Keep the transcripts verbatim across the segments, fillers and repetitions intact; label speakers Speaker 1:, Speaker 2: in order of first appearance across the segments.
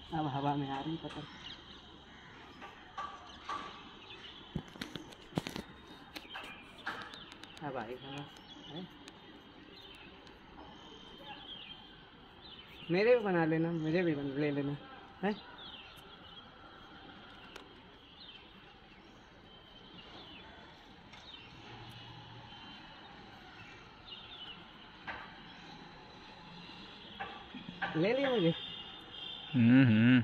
Speaker 1: अब हवा में आ रही पता। अब आएगा ना है? मेरे भी बना लेना, मुझे भी बन ले लेना है। ले लिया मुझे।
Speaker 2: हम्म हम्म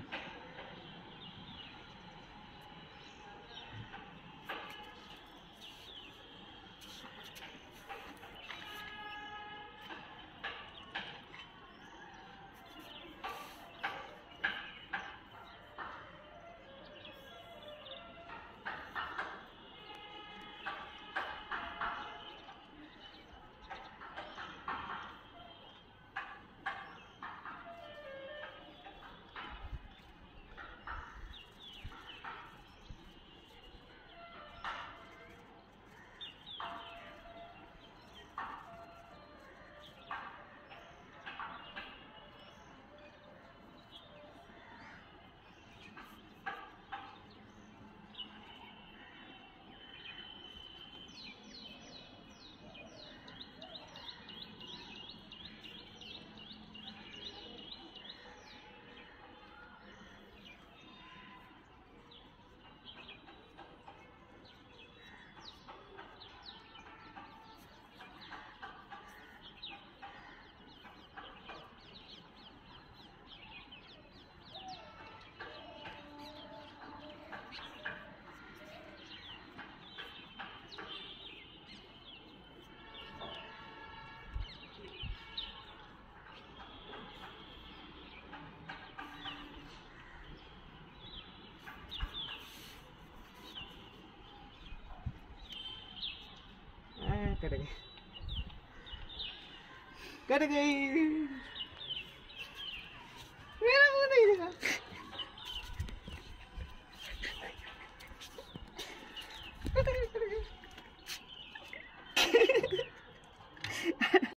Speaker 1: कट गई कट गई मेरा मुंह नहीं दिखा।